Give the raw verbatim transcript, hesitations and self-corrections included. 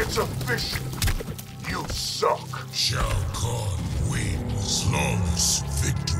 It's official. You suck. Shao Kahn wins. Flawless victory.